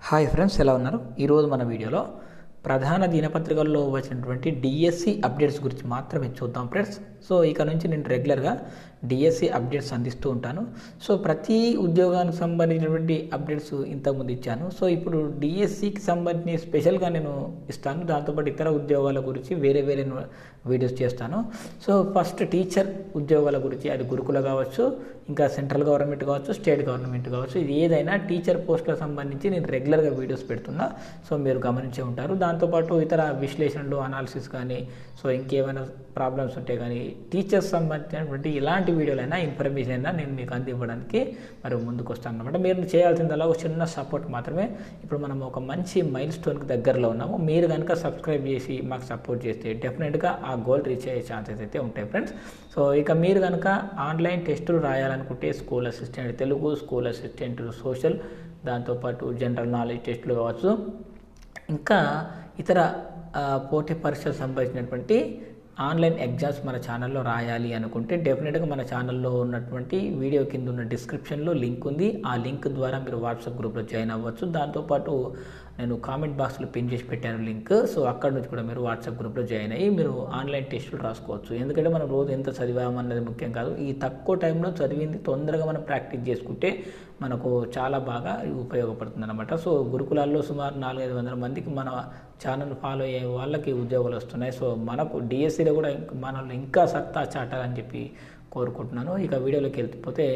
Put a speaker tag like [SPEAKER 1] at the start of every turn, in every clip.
[SPEAKER 1] Hi friends, ఎలా ఉన్నారు? ఈరోజు మన వీడియోలో ప్రధాన దినపత్రికల్లో వచ్చినటువంటి డిఎస్సి అప్డేట్స్ గురించి మాత్రమే చూద్దాం ఫ్రెండ్స్. సో ఇక నుంచి నేను రెగ్యులర్గా డిఎస్సి అప్డేట్స్ అందిస్తూ ఉంటాను. సో ప్రతి ఉద్యోగానికి సంబంధించినటువంటి అప్డేట్స్ ఇంతకుముందు ఇచ్చాను. సో ఇప్పుడు డిఎస్సికి సంబంధించి స్పెషల్గా నేను ఇస్తాను. దాంతోపాటు ఇతర ఉద్యోగాల గురించి వేరే వీడియోస్ చేస్తాను. సో ఫస్ట్ టీచర్ ఉద్యోగాల గురించి, అది గురుకుల కావచ్చు, ఇంకా సెంట్రల్ గవర్నమెంట్ కావచ్చు, స్టేట్ గవర్నమెంట్ కావచ్చు, ఇది ఏదైనా టీచర్ పోస్టులకు సంబంధించి నేను రెగ్యులర్గా వీడియోస్ పెడుతున్నా. సో మీరు గమనించే ఉంటారు. దాంతోపాటు ఇతర విశ్లేషణలు, అనాలిసిస్ కానీ, సో ఇంకేమైనా ప్రాబ్లమ్స్ ఉంటే కానీ, టీచర్స్ సంబంధించినటువంటి ఇలాంటి వీడియోలైనా, ఇన్ఫర్మేషన్ అయినా నేను మీకు అందివ్వడానికి మరి ముందుకు వస్తాను అనమాట. మీరు చేయాల్సిందల్లా ఒక చిన్న సపోర్ట్ మాత్రమే. ఇప్పుడు మనం ఒక మంచి మైల్ స్టోన్కి దగ్గరలో ఉన్నాము. మీరు కనుక సబ్స్క్రైబ్ చేసి మాకు సపోర్ట్ చేస్తే డెఫినెట్గా ఆ గోల్ రీచ్ అయ్యే ఛాన్సెస్ అయితే ఉంటాయి ఫ్రెండ్స్. సో ఇక మీరు కనుక ఆన్లైన్ టెస్టులు రాయాలనుకుంటే school assistant Telugu, school assistant social, దాంతోపాటు జనరల్ నాలెడ్జ్ టెస్టులు కావచ్చు, ఇంకా ఇతర పోటీ పరీక్షలకు సంబంధించినటువంటి ఆన్లైన్ ఎగ్జామ్స్ మన ఛానల్లో రాయాలి అనుకుంటే డెఫినెట్గా మన ఛానల్లో ఉన్నటువంటి వీడియో కింద ఉన్న డిస్క్రిప్షన్లో లింక్ ఉంది. ఆ లింక్ ద్వారా మీరు వాట్సాప్ గ్రూప్లో జాయిన్ అవ్వచ్చు. దాంతోపాటు నేను కామెంట్ బాక్స్లో పిన్ చేసి పెట్టాను లింక్. సో అక్కడ నుంచి కూడా మీరు వాట్సాప్ గ్రూప్లో జాయిన్ అయ్యి మీరు ఆన్లైన్ టెస్టులు రాసుకోవచ్చు. ఎందుకంటే మనం రోజు ఎంత చదివామన్నది ముఖ్యం కాదు. ఈ తక్కువ టైంలో చదివింది తొందరగా మనం ప్రాక్టీస్ చేసుకుంటే మనకు చాలా బాగా ఉపయోగపడుతుంది అనమాట. సో గురుకులాల్లో సుమారు 400-500 మందికి మన ఛానల్ ఫాలో అయ్యే వాళ్ళకి ఉద్యోగాలు వస్తున్నాయి. సో మనకు డిఎస్సిలో కూడా మనల్ని ఇంకా సత్తా చాటాలని చెప్పి కోరుకుంటున్నాను. ఇక వీడియోలోకి వెళ్ళిపోతే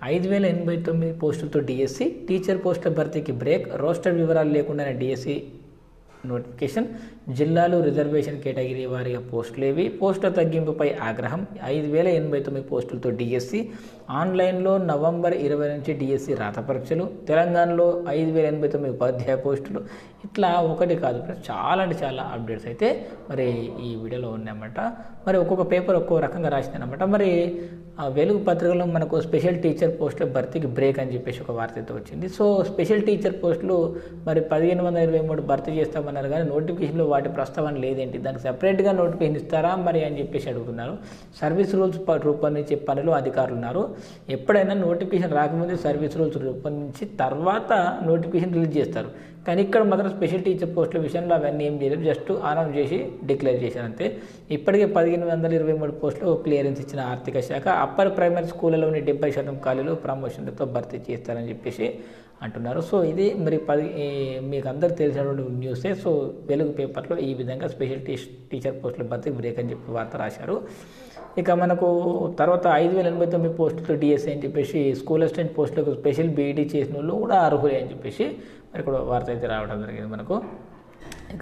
[SPEAKER 1] 5089 పోస్టులతో డిఎస్సి, టీచర్ పోస్టుల భర్తీకి బ్రేక్, రోస్టర్ వివరాలు లేకుండానే డిఎస్సి నోటిఫికేషన్, జిల్లాలు రిజర్వేషన్ కేటగిరీ వారిగా పోస్టులేవి, పోస్టుల తగ్గింపుపై ఆగ్రహం, 5089 పోస్టులతో డిఎస్సి, ఆన్లైన్లో నవంబర్ 20 నుంచి డిఎస్సి రాత పరీక్షలు, తెలంగాణలో 5089 ఉపాధ్యాయ పోస్టులు, ఇట్లా ఒకటి కాదు చాలా అంటే చాలా అప్డేట్స్ అయితే మరి ఈ వీడియోలో ఉన్నాయన్నమాట. మరి ఒక్కొక్క పేపర్ ఒక్కో రకంగా రాసిందనమాట. మరి వెలుగు పత్రికలో మనకు స్పెషల్ టీచర్ పోస్టుల భర్తీకి బ్రేక్ అని చెప్పేసి ఒక వార్త అయితే వచ్చింది. సో స్పెషల్ టీచర్ పోస్టులు మరి 1523 భర్తీ చేస్తామన్నారు, కానీ నోటిఫికేషన్లో వాటి ప్రస్తావన లేదేంటి, దానికి సెపరేట్గా నోటిఫికేషన్ ఇస్తారా మరి అని చెప్పేసి అడుగుతున్నారు. సర్వీస్ రూల్స్ రూపొందించే పనిలో అధికారులు ఉన్నారు. ఎప్పుడైనా నోటిఫికేషన్ రాకముందే సర్వీస్ రూల్స్ రూపొందించి తర్వాత నోటిఫికేషన్ రిలీజ్ చేస్తారు. కానీ ఇక్కడ మాత్రం స్పెషల్ టీచర్ పోస్టుల విషయంలో అవన్నీ ఏం చేయలేదు, జస్ట్ అనౌన్స్ చేసి డిక్లేర్ చేశారు అంతే. ఇప్పటికే 1523 పోస్టులు క్లియరెన్స్ ఇచ్చిన ఆర్థిక శాఖ, అప్పర్ ప్రైమరీ స్కూళ్ళలోని 70% ఖాళీలు ప్రమోషన్లతో భర్తీ చేస్తారని చెప్పేసి అంటున్నారు. సో ఇది మరి మీకు అందరు తెలిసినటువంటి న్యూసే. సో వెలుగు పేపర్లో ఈ విధంగా స్పెషల్ టీచర్ పోస్టుల భర్తీకి బ్రేక్ అని చెప్పి వార్త రాశారు. ఇక మనకు తర్వాత 5089 పోస్టులతో డిఎస్సి అని చెప్పేసి, స్కూల్ అసిస్టెంట్ పోస్టులకు స్పెషల్ బీఈడీ చేసిన వాళ్ళు కూడా అర్హులే అని చెప్పేసి మరి ఇక్కడ వార్త అయితే రావడం జరిగింది మనకు. ఇక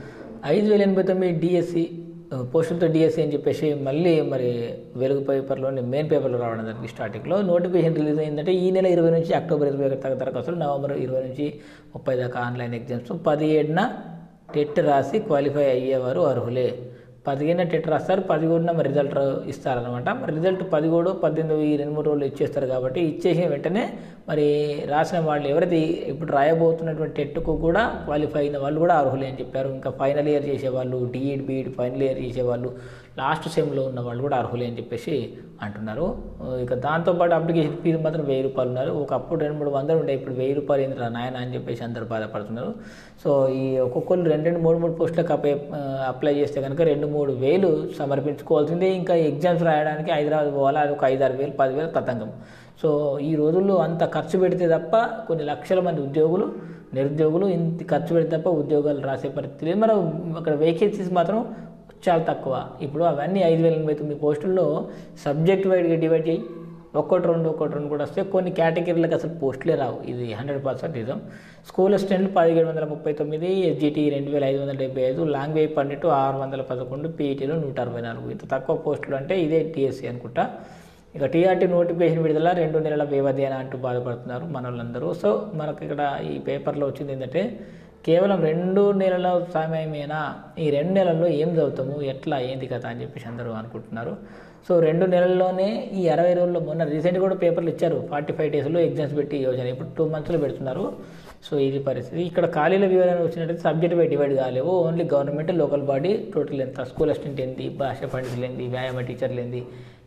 [SPEAKER 1] 5089 డిఎస్సి పోస్టులతో డిఎస్సి అని చెప్పేసి మళ్ళీ మరి వెలుగు పేపర్లోని మెయిన్ పేపర్లో రావడం జరిగింది. స్టార్టింగ్లో నోటిఫికేషన్ రిలీజ్ అయిందంటే ఈ నెల 20 నుంచి అక్టోబర్ 21 దాకా దరఖాస్తులు, నవంబర్ 20 నుంచి 30 దాకా ఆన్లైన్ ఎగ్జామ్స్, 17న టెట్ రాసి క్వాలిఫై అయ్యేవారు అర్హులే. 15న టెట్ రాస్తారు, 11న మరి రిజల్ట్ ఇస్తారనమాట. మరి రిజల్ట్ 17, 18 ఈ 2-3 రోజులు ఇచ్చేస్తారు. కాబట్టి ఇచ్చేసిన వెంటనే మరి రాసిన వాళ్ళు ఎవరైతే ఇప్పుడు రాయబోతున్నటువంటి టెట్కు కూడా క్వాలిఫై అయిన వాళ్ళు కూడా అర్హులే అని చెప్పారు. ఇంకా ఫైనల్ ఇయర్ చేసేవాళ్ళు, డిఈడి బీఈడి ఫైనల్ ఇయర్ చేసేవాళ్ళు, లాస్ట్ సెమ్లో ఉన్న వాళ్ళు కూడా అర్హులే అని చెప్పేసి అంటున్నారు. ఇక దాంతోపాటు అప్లికేషన్ ఫీజు మాత్రం 1000 రూపాయలు ఉన్నారు. ఒకప్పుడు 200-300 ఉండే, ఇప్పుడు 1000 రూపాయలు ఏంటి నాయన అని చెప్పేసి అందరూ బాధపడుతున్నారు. సో ఈ ఒక్కొక్కరు 2-3 పోస్టులకు అప్లై చేస్తే కనుక 2-3 వేలు సమర్పించుకోవాల్సిందే. ఇంకా ఎగ్జామ్స్ రాయడానికి హైదరాబాద్ పోవాలి, అది ఒక 5-6 వేలు 10,000 తతంగం. సో ఈ రోజుల్లో అంత ఖర్చు పెడితే తప్ప కొన్ని లక్షల మంది నిరుద్యోగులు ఇంత ఖర్చు పెడితే తప్ప ఉద్యోగాలు రాసే పరిస్థితి లేదు. మరి అక్కడ వేకెన్సీస్ మాత్రం చాలా తక్కువ. ఇప్పుడు అవన్నీ 5089 పోస్టుల్లో సబ్జెక్ట్ వైడ్గా డివైడ్ చేయి, ఒకటి రెండు కూడా వస్తే కొన్ని కేటగిరీలకు అసలు పోస్టులే రావు. ఇది 100% నిజం. స్కూల్ అసిస్టెంట్లు 1739, ఎస్జిటి 2575, లాంగ్వేజ్ పండిట్ 611, పీఈటీలో 164. ఇంత తక్కువ పోస్టులు అంటే ఇదే టీఎస్సీ అనుకుంటా. ఇక టీఆర్టీ నోటిఫికేషన్ విడుదల 2 నెలల వ్యవధి అని అంటూ బాధపడుతున్నారు మన వాళ్ళందరూ. సో మనకు ఇక్కడ ఈ పేపర్లో వచ్చింది ఏంటంటే కేవలం 2 నెలల సమయమేనా, ఈ 2 నెలల్లో ఏం చదువుతాము, ఎట్లా ఏంది కదా అని చెప్పేసి అందరూ అనుకుంటున్నారు. సో 2 నెలల్లోనే ఈ 60 రోజుల్లో, మొన్న రీసెంట్గా కూడా పేపర్లు ఇచ్చారు, 45 డేస్లో ఎగ్జామ్స్ పెట్టి యోజన, ఇప్పుడు 2 మంత్స్లో పెడుతున్నారు. సో ఇది పరిస్థితి. ఇక్కడ ఖాళీల వివరణ వచ్చినట్టయితే సబ్జెక్ట్ బై డివైడ్ కాలేవు, only government, local body, total ఎంత, స్కూల్ అసిస్టెంట్ ఏంది, భాష పండితులు ఏంది, వ్యాయామ టీచర్లు ఏంది,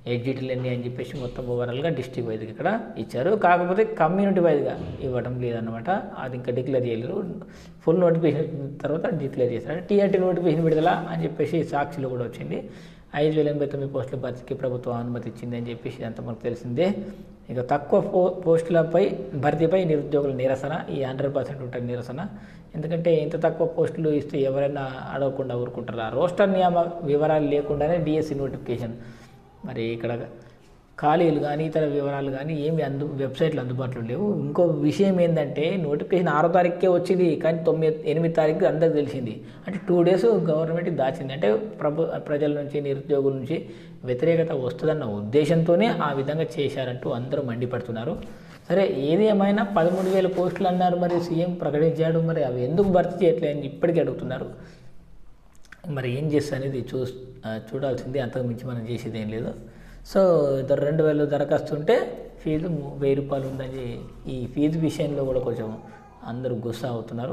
[SPEAKER 1] ఎగ్జిట్లు ఎన్ని అని చెప్పేసి మొత్తం ఓవరాల్గా డిస్ట్రిక్ట్ వైజ్గా ఇక్కడ ఇచ్చారు. కాకపోతే కమ్యూనిటీ వైజ్గా ఇవ్వడం లేదన్నమాట. అది ఇంకా డిక్లేర్ చేయలేరు. ఫుల్ నోటిఫికేషన్ తర్వాత డిక్లేర్ చేశారు. టీఆర్టీ నోటిఫికేషన్ విడుదల అని చెప్పేసి సాక్షిలో కూడా వచ్చింది. 5,089 పోస్టుల భర్తీకి ప్రభుత్వం అనుమతి ఇచ్చింది అని చెప్పేసి అంత మనకు తెలిసిందే. ఇక తక్కువ పోస్టులపై భర్తీపై నిరుద్యోగుల నిరసన, ఈ 100% ఉంటుంది నిరసన. ఎందుకంటే ఇంత తక్కువ పోస్టులు ఇస్తే ఎవరైనా అడగకుండా ఊరుకుంటారా? రోస్టర్ నియామ వివరాలు లేకుండానే డిఎస్సి నోటిఫికేషన్. మరి ఇక్కడ ఖాళీలు కానీ ఇతర వివరాలు కానీ ఏమి వెబ్సైట్లు అందుబాటులో లేవు. ఇంకో విషయం ఏంటంటే నోటిఫికేషన్ 6వ తారీఖుకే వచ్చింది, కానీ 8వ తారీఖు అందరికి తెలిసింది. అంటే 2 days గవర్నమెంట్ దాచింది. అంటే ప్రజల నుంచి నిరుద్యోగుల నుంచి వ్యతిరేకత వస్తుందన్న ఉద్దేశంతోనే ఆ విధంగా చేశారంటూ అందరూ మండిపడుతున్నారు. సరే, ఏది ఏమైనా 13,000 పోస్టులు అన్నారు, మరి సీఎం ప్రకటించాడు, మరి అవి ఎందుకు భర్తీ చేయట్లేదని ఇప్పటికీ అడుగుతున్నారు. మరి ఏం చేస్తా అనేది చూడాల్సింది, అంతకు మించి మనం చేసేది ఏం లేదు. సో 2,000 దరఖాస్తు ఉంటే ఫీజు 1,000 రూపాయలు ఉందని ఈ ఫీజు విషయంలో కూడా కొంచెం అందరూ గుస్సా అవుతున్నారు.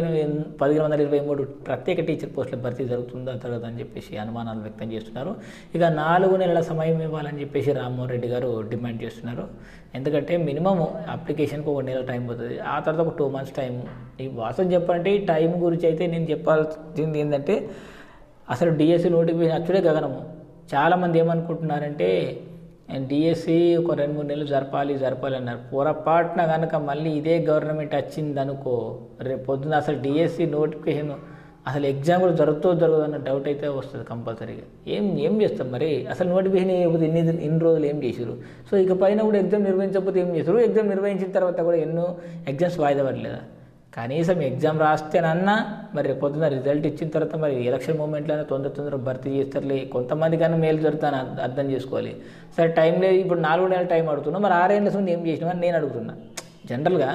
[SPEAKER 1] 1,123 ప్రత్యేక టీచర్ పోస్టుల భర్తీ జరుగుతుందా జరగదు అని చెప్పేసి అనుమానాలు వ్యక్తం చేస్తున్నారు. ఇక 4 నెలల సమయం ఇవ్వాలని చెప్పేసి రామ్మోహన్ రెడ్డి గారు డిమాండ్ చేస్తున్నారు. ఎందుకంటే మినిమం అప్లికేషన్కి 1 నెల టైం పోతుంది, ఆ తర్వాత ఒక 2 months టైం. ఈ వాస్తవం చెప్పాలంటే ఈ టైం గురించి అయితే నేను చెప్పాల్సింది ఏంటంటే అసలు డిఎస్సి నోటిఫికేషన్ అచ్చుడే గగనము. చాలామంది ఏమనుకుంటున్నారంటే డిఎస్సి ఒక 2-3 నెలలు జరపాలి అన్నారు. పొరపాటున కనుక మళ్ళీ ఇదే గవర్నమెంట్ వచ్చిందనుకో, రేపు పొద్దున అసలు డిఎస్సి నోటిఫికేషన్ అసలు ఎగ్జామ్ కూడా జరగదు అన్న డౌట్ అయితే వస్తుంది కంపల్సరీగా. ఏం చేస్తాం మరి? అసలు నోటిఫికేషన్ ఇవ్వకపోతే ఇన్ని రోజులు ఏం చేశారు? సో ఇక పైన కూడా ఎగ్జామ్ నిర్వహించకపోతే ఏం చేశారు? ఎగ్జామ్ నిర్వహించిన తర్వాత కూడా ఎన్నో ఎగ్జామ్స్ వాయిదా పడలేదా? కనీసం ఎగ్జామ్ రాస్తేనన్నా మరి పొద్దున్న రిజల్ట్ ఇచ్చిన తర్వాత మరి ఎలక్షన్ మూమెంట్లోనే తొందర భర్తీ చేస్తారులే, కొంతమంది కన్నా మేలు జరుగుతాను అర్థం చేసుకోవాలి. సరే, టైం లేదు, ఇప్పుడు 4 నెలల టైం అడుగుతున్నా, మరి 6 ఏళ్ళ ముందు ఏం చేసినామని నేను అడుగుతున్నా. జనరల్గా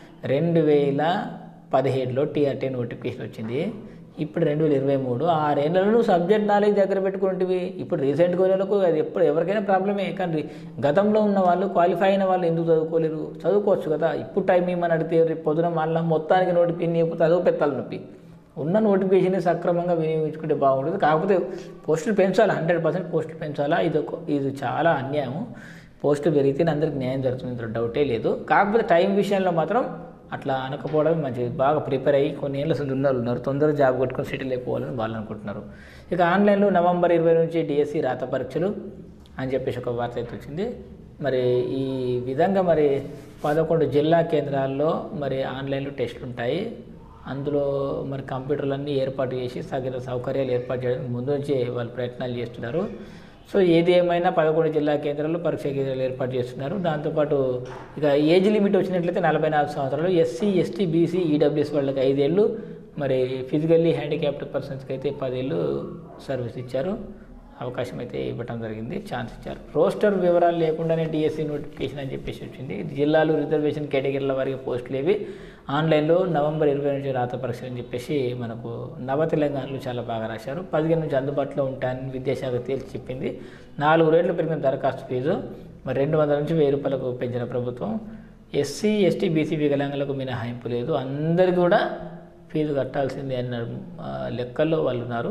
[SPEAKER 1] 2017లో టీఆర్టీ నోటిఫికేషన్ వచ్చింది, ఇప్పుడు 2023. 6 ఏళ్ళలో నువ్వు సబ్జెక్ట్ నాలెడ్జ్ దగ్గర పెట్టుకుంటేవి. ఇప్పుడు రీసెంట్ గోళ్ళకు అది ఎవరికైనా ప్రాబ్లమే. కానీ గతంలో ఉన్న వాళ్ళు, క్వాలిఫై అయిన వాళ్ళు ఎందుకు చదువుకోలేరు? చదువుకోవచ్చు కదా. ఇప్పుడు టైం ఏమని అడిగితే రేపు పొద్దున మళ్ళీ మొత్తానికి నోటిఫికేషన్ చదువు పెట్టాలి నొప్పి. ఉన్న నోటిఫికేషన్ సక్రమంగా వినియోగించుకుంటే బాగుంటుంది. కాకపోతే పోస్టులు పెంచాలా, 100% పోస్టులు పెంచాలా. ఇది చాలా అన్యాయం. పోస్టులు పెరిగితే అందరికి న్యాయం జరుగుతుంది, ఇందులో డౌటే లేదు. కాకపోతే టైం విషయంలో మాత్రం అట్లా అనకపోవడం మంచిది. బాగా ప్రిపేర్ అయ్యి కొన్ని ఏళ్ళ ఉన్నారు, తొందరగా జాబ్ కొట్టుకొని సెటిల్ అయిపోవాలని వాళ్ళు అనుకుంటున్నారు. ఇక ఆన్లైన్లో November 20 నుంచి డిఎస్సి రాత పరీక్షలు అని చెప్పేసి ఒక వార్త అయితే వచ్చింది. మరి ఈ విధంగా మరి 11 జిల్లా కేంద్రాల్లో మరి ఆన్లైన్లో టెస్టులు ఉంటాయి. అందులో మరి కంప్యూటర్లన్నీ ఏర్పాటు చేసి తగిన సౌకర్యాలు ఏర్పాటు చేయడానికి ముందు నుంచే వాళ్ళు ప్రయత్నాలు చేస్తున్నారు. సో ఏది ఏమైనా 11 జిల్లా కేంద్రాల్లో పరీక్షా కేంద్రాలు ఏర్పాటు చేస్తున్నారు. దాంతోపాటు ఇక ఏజ్ లిమిట్ వచ్చినట్లయితే 44 సంవత్సరాలు, ఎస్సీ, ఎస్టీ, బీసీ, ఈడబ్ల్యూఎస్ వాళ్ళకి 5 ఏళ్ళు, మరి ఫిజికల్లీ హ్యాండిక్యాప్డ్ పర్సన్స్కి అయితే 10 ఏళ్ళు సర్వీస్ ఇచ్చారు, అవకాశం అయితే ఇవ్వడం జరిగింది, ఛాన్స్ ఇచ్చారు. రోస్టర్ వివరాలు లేకుండానే డిఎస్సి నోటిఫికేషన్ అని చెప్పేసి వచ్చింది. జిల్లాలు, రిజర్వేషన్ కేటగిరీల వారికి పోస్టులు ఏవి ఆన్లైన్లో November 20 నుంచి రాత పరీక్షలు అని చెప్పేసి మనకు నవ తెలంగాణలో చాలా బాగా రాశారు. 15 నుంచి అందుబాటులో ఉంటాయని విద్యాశాఖ తేల్చి చెప్పింది. 4 రేట్లు పెరిగిన దరఖాస్తు ఫీజు మరి 200 నుంచి 1000 రూపాయలకు పెంచిన ప్రభుత్వం. ఎస్సీ, ఎస్టీ, బీసీ వికలాంగులకు మినహాయింపు లేదు, అందరికీ కూడా ఫీజు కట్టాల్సిందే అన్న లెక్కల్లో వాళ్ళు ఉన్నారు.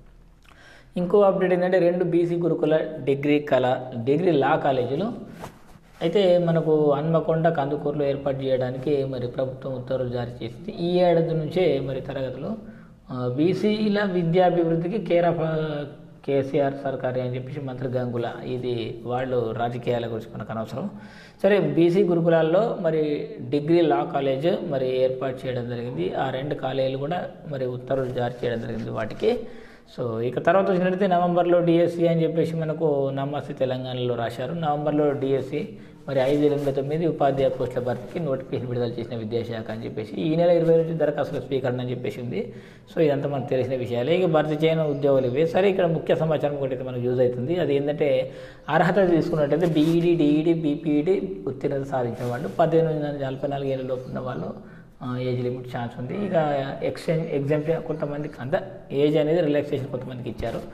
[SPEAKER 1] ఇంకో అప్డేట్ ఏంటంటే 2 బీసీ గురుకుల డిగ్రీ లా కాలేజీలు అయితే మనకు హన్మకొండ, కందుకూరులో ఏర్పాటు చేయడానికి మరి ప్రభుత్వం ఉత్తర్వులు జారీ చేసింది. ఈ ఏడాది నుంచే మరి తరగతులు బీసీల విద్యాభివృద్ధికి కేసీఆర్ సర్కారే అని చెప్పేసి మంత్రి గంగుల, ఇది వాళ్ళు రాజకీయాల గురించి మనకు అనవసరం. సరే, బీసీ గురుకులాల్లో మరి డిగ్రీ లా కాలేజ్ మరి ఏర్పాటు చేయడం జరిగింది. ఆ 2 కాలేజీలు కూడా మరి ఉత్తర్వులు జారీ చేయడం జరిగింది వాటికి. సో ఇక తర్వాత వచ్చినట్లయితే నవంబర్లో డిఎస్సి అని చెప్పేసి మనకు నమస్తే తెలంగాణలో రాశారు. నవంబర్లో డిఎస్సి మరి 5,089 ఉపాధ్యాయ పోస్టుల భర్తీకి నోటిఫికేషన్ విడుదల చేసిన విద్యాశాఖ అని చెప్పేసి ఈ నెల 20 నుంచి దరఖాస్తుల స్వీకరణ అని చెప్పేసి ఉంది. సో ఇదంతా మనకు తెలిసిన విషయాలే. ఇక భర్తీ చేయని ఉద్యోగాలు ఇవే. సరే, ఇక్కడ ముఖ్య సమాచారం ఒకటి మనకు యూజ్ అవుతుంది. అది ఏంటంటే అర్హత తీసుకున్నట్టయితే బీఈడి, డిఈడి, బీపీఈడి ఉత్తీర్ణత సాధించిన వాళ్ళు, 18 నుంచి 44 ఏళ్ళ లోపు ఉన్న వాళ్ళు ఏజ్ లిమిట్ ఛాన్స్ ఉంది. ఇక ఎగ్జాంపుల్ కొంతమందికి అంత ఏజ్ అనేది రిలాక్సేషన్ కొంతమందికి ఇచ్చారు.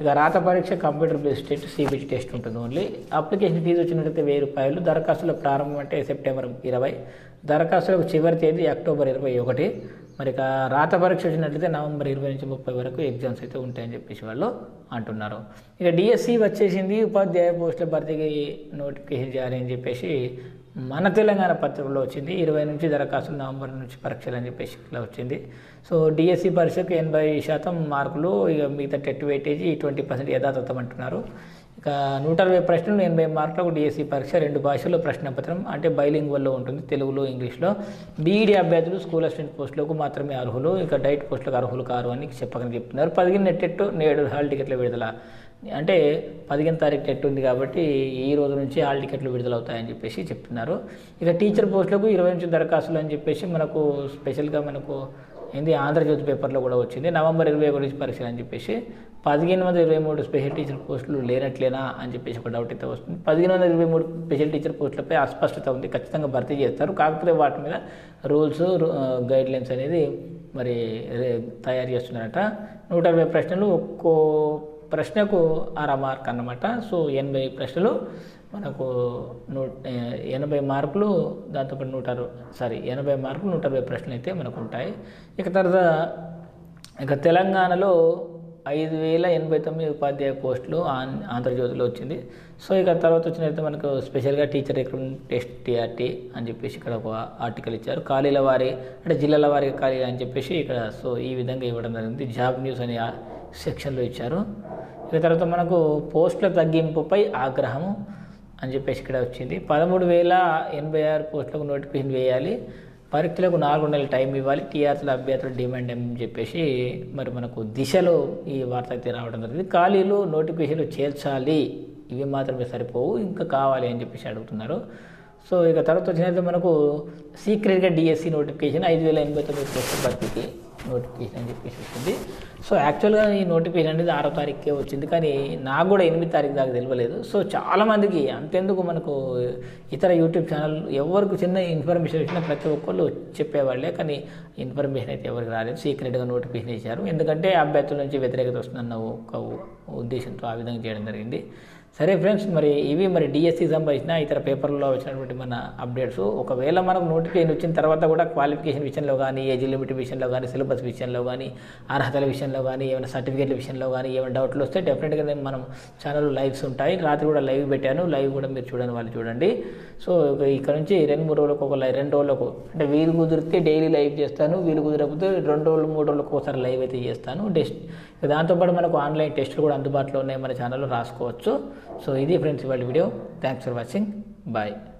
[SPEAKER 1] ఇక రాత పరీక్ష computer based test CBT test ఉంటుంది ఓన్లీ. అప్లికేషన్ ఫీజు వచ్చినట్లయితే ₹1000. దరఖాస్తుల ప్రారంభం అంటే సెప్టెంబర్ 20, దరఖాస్తులకు చివరి తేదీ అక్టోబర్ 21. మరి ఇక రాత పరీక్ష వచ్చినట్లయితే నవంబర్ 20 నుంచి 30 వరకు ఎగ్జామ్స్ అయితే ఉంటాయని చెప్పేసి వాళ్ళు అంటున్నారు. ఇక డిఎస్సి వచ్చేసింది, ఉపాధ్యాయ పోస్టుల భర్తీకి నోటిఫికేషన్ జారీ అని చెప్పేసి మన తెలంగాణ పత్రికలో వచ్చింది. 20 నుంచి దరఖాస్తులు, నవంబర్ నుంచి పరీక్షలు అని చెప్పేసి ఇలా వచ్చింది. సో డిఎస్సి పరీక్షకు 80% మార్కులు, ఇక మిగతా టెట్ వెయిటేజీ 20% యథాతథం అంటున్నారు. ఇక 160 ప్రశ్నలు, 80 మార్కులకు డిఎస్సి పరీక్ష 2 భాషల్లో ప్రశ్నపత్రం, అంటే బైలింగ్వల్లో ఉంటుంది, తెలుగులో ఇంగ్లీష్లో. బీఈడీ అభ్యర్థులు స్కూల్ అసిస్టెంట్ పోస్టులకు మాత్రమే అర్హులు, ఇక డైట్ పోస్టులకు అర్హులు కారు అని చెప్పకని చెప్తున్నారు. 15 నెట్టెట్టు నేడు హాల్ టికెట్ల విడుదల, అంటే 15 తారీఖు టెట్ ఉంది కాబట్టి ఈ రోజు నుంచి హాల్ టికెట్లు విడుదలవుతాయని చెప్పేసి చెప్తున్నారు. ఇక టీచర్ పోస్టులకు 20 నుంచి దరఖాస్తులు అని చెప్పేసి మనకు స్పెషల్గా మనకు ఆంధ్రజ్యోతి పేపర్లో కూడా వచ్చింది. నవంబర్ 21 నుంచి పరీక్షలు అని చెప్పేసి 1523 స్పెషల్ టీచర్ పోస్టులు లేనట్లేనా అని చెప్పేసి ఒక డౌట్ అయితే వస్తుంది. 1523 స్పెషల్ టీచర్ పోస్టులపై అస్పష్టత ఉంది, ఖచ్చితంగా భర్తీ చేస్తారు, కాకపోతే వాటి మీద రూల్స్ గైడ్లైన్స్ అనేది మరి తయారు చేస్తున్నారట. 120 ప్రశ్నలు, ఒక్కో ప్రశ్నకు 1/2 మార్క్ అన్నమాట. సో 80 ప్రశ్నలు మనకు 80 మార్కులు, దాంతోపాటు 80 మార్కులు 120 ప్రశ్నలు అయితే మనకు ఉంటాయి. ఇక తర్వాత ఇక తెలంగాణలో 5089 ఉపాధ్యాయ పోస్టులు ఆంధ్రజ్యోతిలో వచ్చింది. సో ఇక తర్వాత వచ్చినట్లయితే మనకు స్పెషల్గా టీచర్ రిక్రూట్మెంట్ టెస్ట్ టీఆర్టీ అని చెప్పేసి ఇక్కడ ఒక ఆర్టికల్ ఇచ్చారు. ఖాళీల వారి అంటే జిల్లాల వారికి ఖాళీలు అని చెప్పేసి ఇక్కడ సో ఈ విధంగా ఇవ్వడం జరిగింది. జాబ్ న్యూస్ అనే సెక్షన్లో ఇచ్చారు. ఇక తర్వాత మనకు పోస్టుల తగ్గింపుపై ఆగ్రహం అని చెప్పేసి ఇక్కడ వచ్చింది. 13,086 పోస్టులకు నోటిఫికేషన్ వేయాలి, పరీక్షలకు 4 నెలల టైం ఇవ్వాలి, టీఆర్సీల అభ్యర్థుల డిమాండ్ అని చెప్పేసి మరి మనకు దిశలో ఈ వార్త అయితే రావడం జరిగింది. ఖాళీలు నోటిఫికేషన్లు చేర్చాలి, ఇవి మాత్రమే సరిపోవు, ఇంకా కావాలి అని చెప్పేసి అడుగుతున్నారు. సో ఇక తర్వాత వచ్చినట్లయితే మనకు సీక్రెట్గా డిఎస్సి నోటిఫికేషన్ 5089 పోస్టుల భర్తీకి నోటిఫికేషన్ అని చెప్పేసి వచ్చింది. సో యాక్చువల్గా ఈ నోటిఫికేషన్ అనేది 6వ తారీఖుకే వచ్చింది, కానీ నాకు కూడా 8వ తారీఖు దాకా తెలియలేదు. సో చాలామందికి అంతెందుకు మనకు ఇతర యూట్యూబ్ ఛానల్ ఎవరికి చిన్న ఇన్ఫర్మేషన్ ఇచ్చినా ప్రతి ఒక్కళ్ళు చెప్పేవాళ్ళే, కానీ ఇన్ఫర్మేషన్ అయితే ఎవరికి రాలేదు. సీక్రెట్గా నోటిఫికేషన్ ఇచ్చారు, ఎందుకంటే అభ్యర్థుల నుంచి వ్యతిరేకత వస్తుందన్న ఒక ఉద్దేశంతో ఆ విధంగా చేయడం జరిగింది. సరే ఫ్రెండ్స్, మరి ఇవి మరి డిఎస్సికి సంబంధించిన ఇతర పేపర్లలో వచ్చినటువంటి మన అప్డేట్స్. ఒకవేళ మనకు నోటిఫికేషన్ వచ్చిన తర్వాత కూడా క్వాలిఫికేషన్ విషయంలో కానీ, ఏజ్ లిమిట్ విషయంలో కానీ, సిలబస్ విషయంలో కానీ, అర్హతల విషయంలో కానీ, ఏమైనా సర్టిఫికేట్ల విషయంలో కానీ ఏమైనా డౌట్లు వస్తే డెఫినెట్గా నేను మనం ఛానల్లో లైవ్స్ ఉంటాయి. రాత్రి కూడా లైవ్ పెట్టాను, లైవ్ కూడా మీరు చూడండి, వాళ్ళు చూడండి. సో ఇక్కడ నుంచి 2-3 రోజులకు ఒక 2 రోజులకు అంటే వీలు కుదిరితే డైలీ లైవ్ చేస్తాను, వీలు కుదరకపోతే 2 రోజులు 3 రోజులకు ఒకసారి లైవ్ అయితే చేస్తాను. దాంతోపాటు మనకు ఆన్లైన్ టెస్టులు కూడా అందుబాటులో ఉన్నాయి, మన ఛానల్లో రాసుకోవచ్చు. సో ఇది ఫ్రెండ్స్ ఇవాళ వీడియో. Thanks for watching, bye.